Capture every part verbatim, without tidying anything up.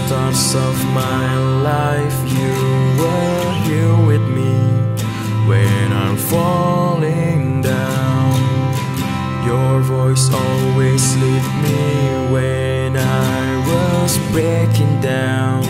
starts of my life, you were here with me when I'm falling down. Your voice always lead me when I was breaking down.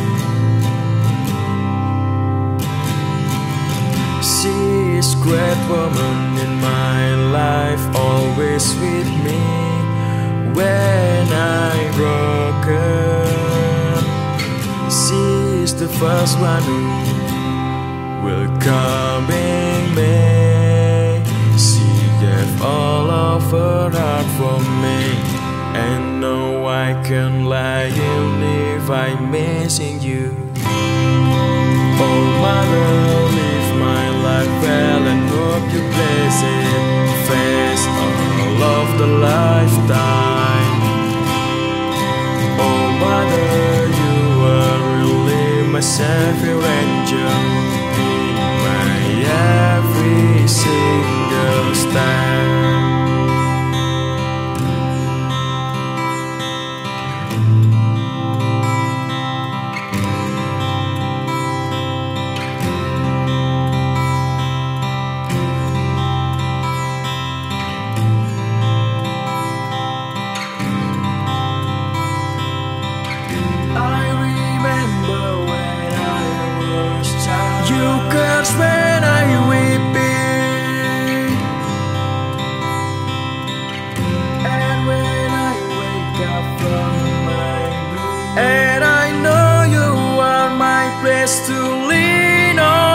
She is a great woman in my life, always with me when I'm broken. She is the first one who welcoming me. She gave all of her heart for me, and no I can lie and if I'm missing you. Oh mother, live my life well and hope you bless it. Face all of the lifetime. Oh mother, you are really my Saviour Angel in my every single step. When I weepy, and when I wake up from my blue, and I know you are my place to lean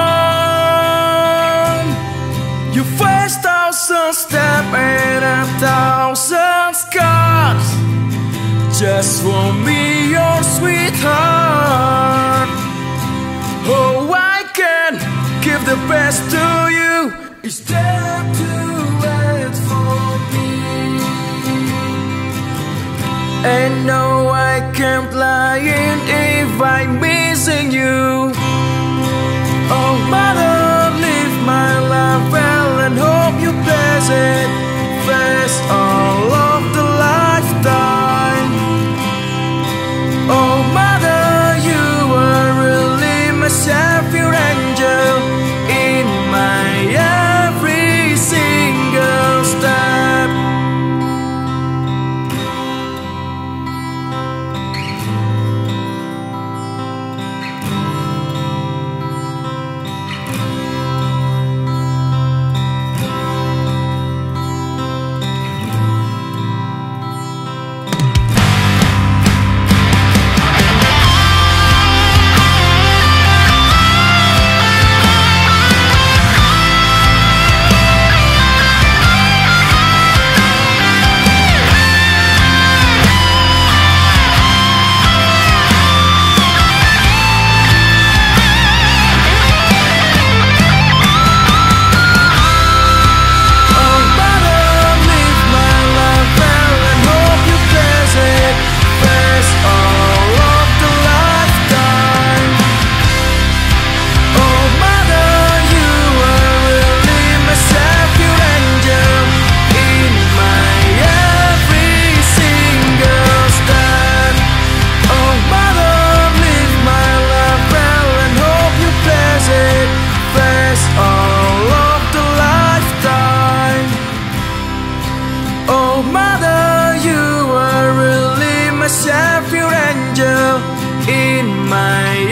on. You face thousand steps and a thousand scars, just for me, your sweetheart. Oh, I can give the best to you. Is there too late for me? And no, I can't lie in if I'm missing you. Oh mother, live my life well and hope you bless it. Face all of the lifetime. Oh mother, you are really my Saviour Angel in my every single step. Saviour Angel in my